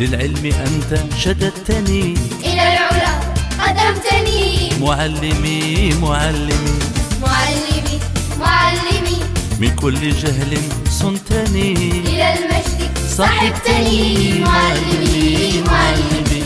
للعلم أنت شددتني، إلى العلا قدمتني. معلمي معلمي معلمي معلمي، من كل جهل صنتني، إلى المجد صحبتني. معلمي معلمي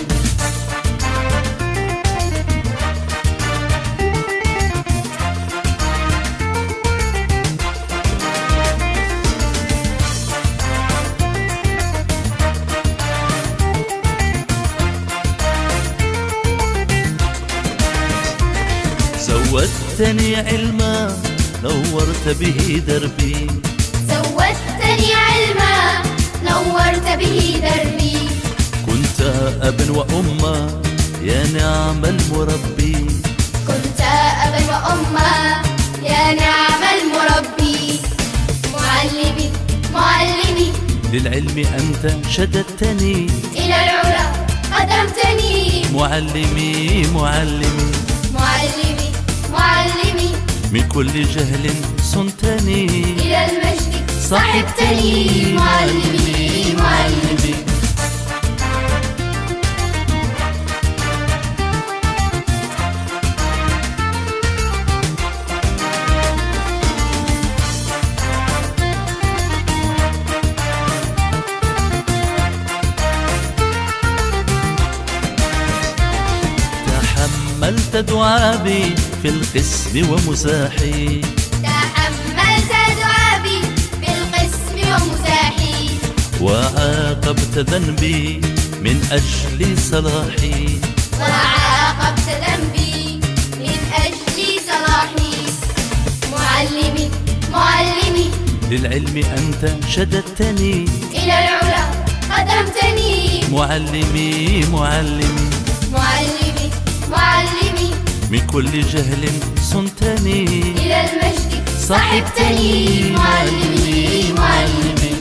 زودتني علما نورت به دربي، زودتني علما نورت به دربي. كنت أبا وأما يا نعم المربي، كنت أبا وأما يا نعم المربي. معلمي معلمي، للعلم أنت شددتني، إلى العلا قدمتني. معلمي معلمي معلمي معلمي، من كل جهل صنتني، إلى المجد صحبتني. معلمي معلمي تحملت دعابي في القسم ومزاحي، تحملت دعابي في القسم ومزاحي. وعاقبت ذنبي من أجل صلاحي، وعاقبت ذنبي من أجل صلاحي. معلمي معلمي، للعلم أنت شددتني، إلى العلا قدمتني. معلمي معلمي معلمي معلمي، من كل جهل صنتني، إلى المجد صحبتني. معلمي معلمي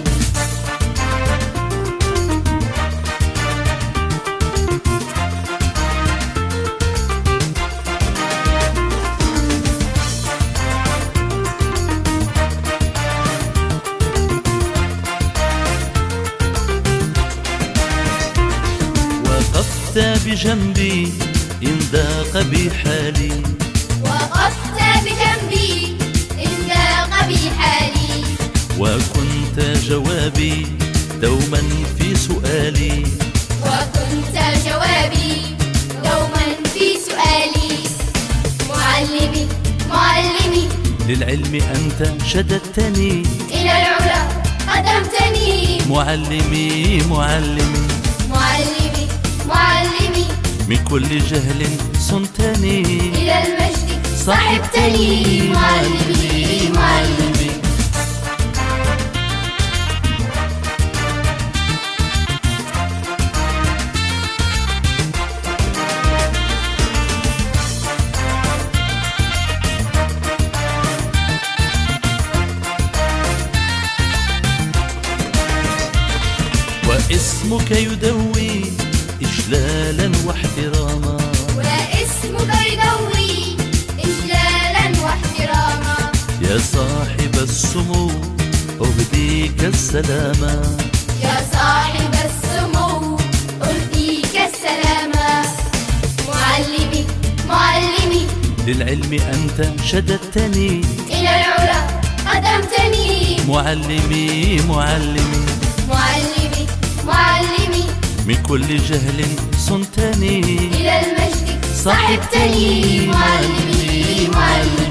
وقفت بجنبي إن ضاق بي حالي، وقفت بجنبي إن ضاق بي حالي. وكنت جوابي دوما في سؤالي، وكنت جوابي دوما في سؤالي. معلمي معلمي، للعلم أنت شددتني، إلى العلا قدمتني. معلمي معلمي معلمي معلمي، من كل جهل صنتني، إلى المجد صحبتني. معلمي معلمي واسمك يدوي إجلالا واحتراما، واسمك يدوي إجلالا واحتراما. يا صاحب السمو أهديك السلاما، يا صاحب السمو أهديك السلاما. معلمي معلمي، للعلم أنت شددتني، إلى العلا قدمتني. معلمي معلمي معلمي معلمي، من كل جهل صنتني، إلى المجد صحبتني. معلمي معلمي